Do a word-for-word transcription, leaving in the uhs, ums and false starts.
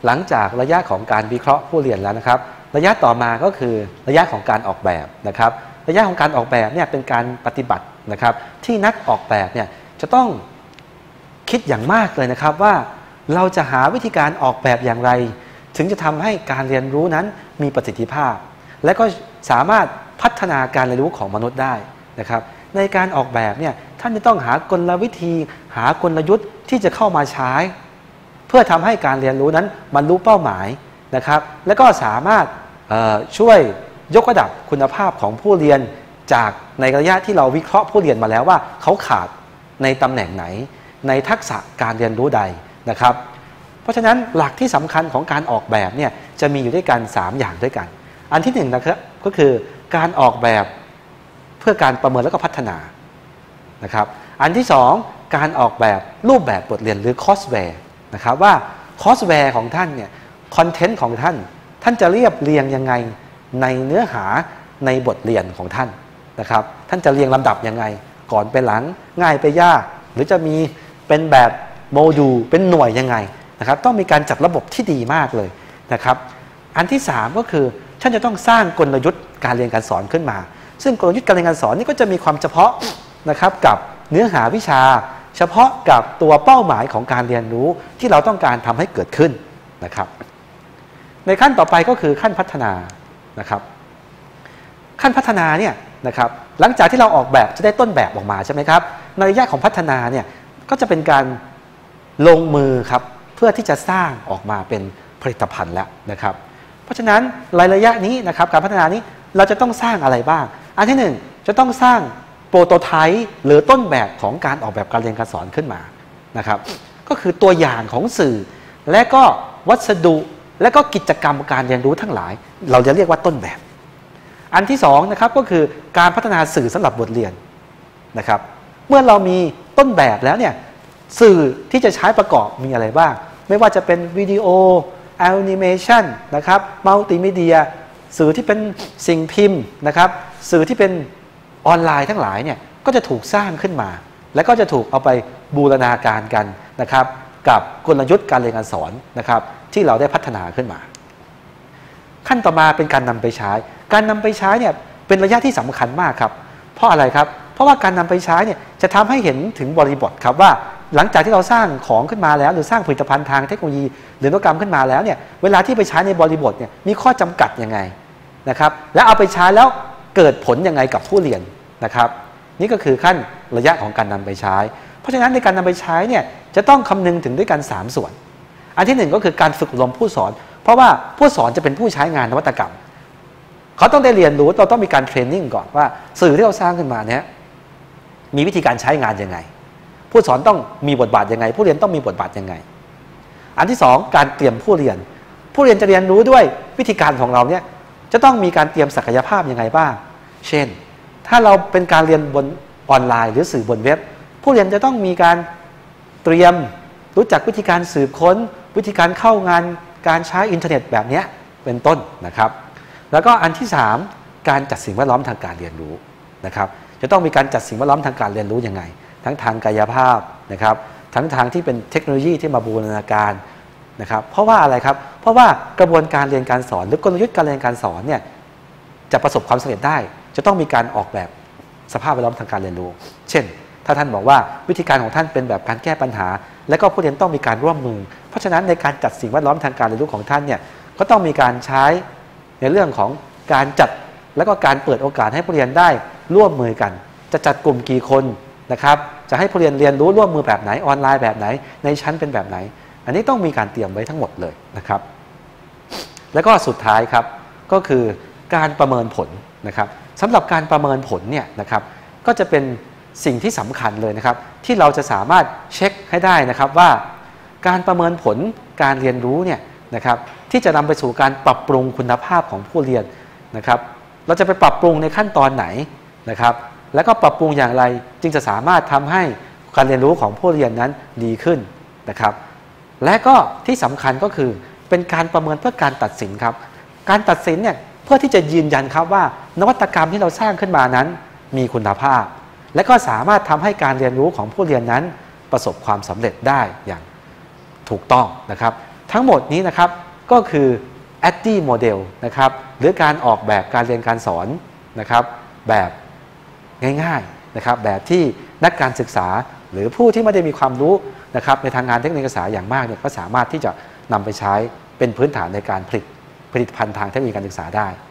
หลังจากระยะของการวิเคราะห์ผู้เรียนแล้วนะครับระยะต่อมาก็คือระยะของการออกแบบนะครับระยะของการออกแบบเนี่ยเป็นการปฏิบัตินะครับที่นักออกแบบเนี่ยจะต้องคิดอย่างมากเลยนะครับว่าเราจะหาวิธีการออกแบบอย่างไรถึงจะทำให้การเรียนรู้นั้นมีประสิทธิภาพและก็สามารถพัฒนาการเรียนรู้ของมนุษย์ได้นะครับในการออกแบบเนี่ยท่านจะต้องหากลวิธีหากลยุทธ์ที่จะเข้ามาใช้เพื่อทำให้การเรียนรู้นั้นบรรลุเป้าหมายนะครับและก็สามารถช่วยยกระดับคุณภาพของผู้เรียนจากในระยะที่เราวิเคราะห์ผู้เรียนมาแล้วว่าเขาขาดในตำแหน่งไหนในทักษะการเรียนรู้ใดนะครับเพราะฉะนั้นหลักที่สำคัญของการออกแบบเนี่ยจะมีอยู่ด้วยกันสามอย่างด้วยกันอันที่หนึ่งนะครับก็คือการออกแบบเพื่อการประเมินและก็พัฒนานะครับอันที่สองการออกแบบรูปแบบบทเรียนหรือคอร์สแวร์นะครับว่าคอร์สแวร์ของท่านเนี่ยคอนเทนต์ของท่านท่านจะเรียบเรียงยังไงในเนื้อหาในบทเรียนของท่านนะครับท่านจะเรียงลำดับยังไงก่อนไปหลังง่ายไปยากหรือจะมีเป็นแบบโมดูลเป็นหน่วยยังไงนะครับต้องมีการจัดระบบที่ดีมากเลยนะครับอันที่สามก็คือท่านจะต้องสร้างกลยุทธ์การเรียนการสอนขึ้นมาซึ่งกลยุทธ์การเรียนการสอนนี่ก็จะมีความเฉพาะนะครับกับเนื้อหาวิชาเฉพาะกับตัวเป้าหมายของการเรียนรู้ที่เราต้องการทำให้เกิดขึ้นนะครับในขั้นต่อไปก็คือขั้นพัฒนานะครับขั้นพัฒนาเนี่ยนะครับหลังจากที่เราออกแบบจะได้ต้นแบบออกมาใช่ไหมครับในระยะของพัฒนาเนี่ยก็จะเป็นการลงมือครับเพื่อที่จะสร้างออกมาเป็นผลิตภัณฑ์แล้วนะครับเพราะฉะนั้นในระยะนี้นะครับการพัฒนานี้เราจะต้องสร้างอะไรบ้างอันที่หนึ่งจะต้องสร้างโปรโตไทป์หรือต้นแบบของการออกแบบการเรียนการสอนขึ้นมานะครับก็คือตัวอย่างของสื่อและก็วัสดุและก็กิจกรรมการเรียนรู้ทั้งหลายเราจะเรียกว่าต้นแบบอันที่สองนะครับก็คือการพัฒนาสื่อสำหรับบทเรียนนะครับเมื่อเรามีต้นแบบแล้วเนี่ยสื่อที่จะใช้ประกอบมีอะไรบ้างไม่ว่าจะเป็นวิดีโอแอนิเมชันนะครับมัลติมีเดียสื่อที่เป็นสิ่งพิมพ์นะครับสื่อที่เป็นออนไลน์ทั้งหลายเนี่ยก็จะถูกสร้างขึ้นมาและก็จะถูกเอาไปบูรณาการกันนะครับกับกลยุทธ์การเรียนการสอนนะครับที่เราได้พัฒนาขึ้นมาขั้นต่อมาเป็นการนำไปใช้การนำไปใช้เนี่ยเป็นระยะที่สำคัญมากครับเพราะอะไรครับเพราะว่าการนำไปใช้เนี่ยจะทำให้เห็นถึงบริบทครับว่าหลังจากที่เราสร้างของขึ้นมาแล้วหรือสร้างผลิตภัณฑ์ทางเทคโนโลยีหรือนวัตกรรมขึ้นมาแล้วเนี่ยเวลาที่ไปใช้ในบริบทเนี่ยมีข้อจำกัดยังไงนะครับแล้วเอาไปใช้แล้วเกิดผลยังไงกับผู้เรียนนะครับนี่ก็คือขั้นระยะของการนำไปใช้เพราะฉะนั้นในการนำไปใช้เนี่ยจะต้องคำนึงถึงด้วยกันสามส่วนอันที่หนึ่งก็คือการฝึกอบรมผู้สอนเพราะว่าผู้สอนจะเป็นผู้ใช้งานนวัตกรรมเขาต้องได้เรียนรู้เราต้องมีการเทรนนิ่งก่อนว่าสื่อที่เราสร้างขึ้นมาเนี่ยมีวิธีการใช้งานยังไงผู้สอนต้องมีบทบาทยังไงผู้เรียนต้องมีบทบาทยังไงอันที่สองการเตรียมผู้เรียนผู้เรียนจะเรียนรู้ด้วยวิธีการของเราเนี่ยจะต้องมีการเตรียมศักยภาพยังไงบ้างเช่นถ้าเราเป็นการเรียนบนออนไลน์หรือสื่อบนเว็บผู้เรียนจะต้องมีการเตรียมรู้จักวิธีการสืบค้นวิธีการเข้างานการใช้อินเทอร์เน็ตแบบนี้เป็นต้นนะครับแล้วก็อันที่สามการจัดสิ่งแวดล้อมทางการเรียนรู้นะครับจะต้องมีการจัดสิ่งแวดล้อมทางการเรียนรู้ยังไงทั้งทางกายภาพนะครับทั้งทางที่เป็นเทคโนโลยีที่มาบูรณาการนะครับเพราะว่าอะไรครับเพราะว่ากระบวนการเรียนการสอนหรือกลยุทธ์การเรียนการสอนเนี่ยจะประสบความสำเร็จได้จะต้องมีการออกแบบสภาพแวดล้อมทางการเรียนรู้เช่นถ้าท่านบอกว่าวิธีการของท่านเป็นแบบการแก้ปัญหาและก็ผู้เรียนต้องมีการร่วมมือเพราะฉะนั้นในการจัดสิ่งแวดล้อมทางการเรียนรู้ของท่านเนี่ยก็ต้องมีการใช้ในเรื่องของการจัดและก็การเปิดโอกาสให้ผู้เรียนได้ร่วมมือกันจะจัดกลุ่มกี่คนนะครับจะให้ผู้เรียนเรียนรู้ร่วมมือแบบไหนออนไลน์แบบไหนในชั้นเป็นแบบไหนอันนี้ต้องมีการเตรียมไว้ทั้งหมดเลยนะครับแล้วก็สุดท้ายครับก็คือการประเมินผลนะครับสำหรับการประเมินผลเนี่ยนะครับก็จะเป็นสิ่งที่สำคัญเลยนะครับที่เราจะสามารถเช็คให้ได้นะครับว่าการประเมินผลการเรียนรู้เนี่ยนะครับที่จะนำไปสู่การปรับปรุงคุณภาพของผู้เรียนนะครับเราจะไปปรับปรุงในขั้นตอนไหนนะครับแล้วก็ปรับปรุงอย่างไรจึงจะสามารถทำให้การเรียนรู้ของผู้เรียนนั้นดีขึ้นนะครับและก็ที่สำคัญก็คือเป็นการประเมินเพื่อการตัดสินครับการตัดสินเนี่ยเพื่อที่จะยืนยันครับว่านวัตกรรมที่เราสร้างขึ้นมานั้นมีคุณภาพและก็สามารถทำให้การเรียนรู้ของผู้เรียนนั้นประสบความสำเร็จได้อย่างถูกต้องนะครับทั้งหมดนี้นะครับก็คือ แอดดี้ Model นะครับหรือการออกแบบการเรียนการสอนนะครับแบบง่ายๆนะครับแบบที่นักการศึกษาหรือผู้ที่ไม่ได้มีความรู้นะครับในทางงานเทคนิคการศึกษาอย่างมากเนี่ยก็สามารถที่จะนำไปใช้เป็นพื้นฐานในการผลิตผลิตภัณฑ์ทางเทคนิคการศึกษาได้